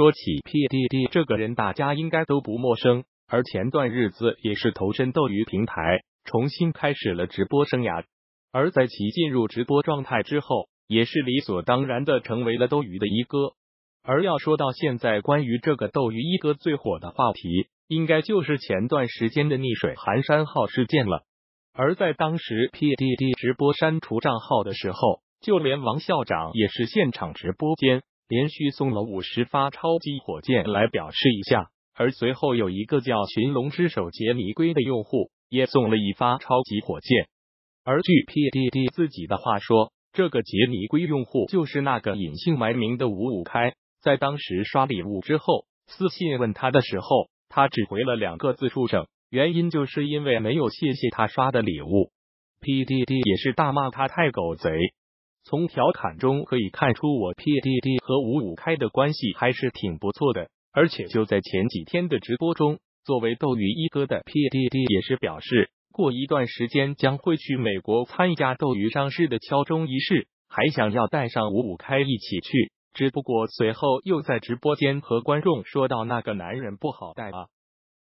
说起 PDD 这个人，大家应该都不陌生，而前段日子也是投身斗鱼平台，重新开始了直播生涯。而在其进入直播状态之后，也是理所当然的成为了斗鱼的一哥。而要说到现在关于这个斗鱼一哥最火的话题，应该就是前段时间的溺水寒山号事件了。而在当时 PDD 直播删除账号的时候，就连王校长也是现场直播间连续送了50发超级火箭来表示一下，而随后有一个叫寻龙之手杰尼龟的用户也送了1发超级火箭。而据 PDD 自己的话说，这个杰尼龟用户就是那个隐姓埋名的55开，在当时刷礼物之后，私信问他的时候，他只回了2个字畜生，原因就是因为没有谢谢他刷的礼物。PDD 也是大骂他太狗贼。从调侃中可以看出，我 PDD 和55开的关系还是挺不错的，而且就在前几天的直播中，作为斗鱼一哥的 PDD 也是表示，过一段时间将会去美国参加斗鱼上市的敲钟仪式，还想要带上55开一起去，只不过随后又在直播间和观众说到那个男人不好带啊。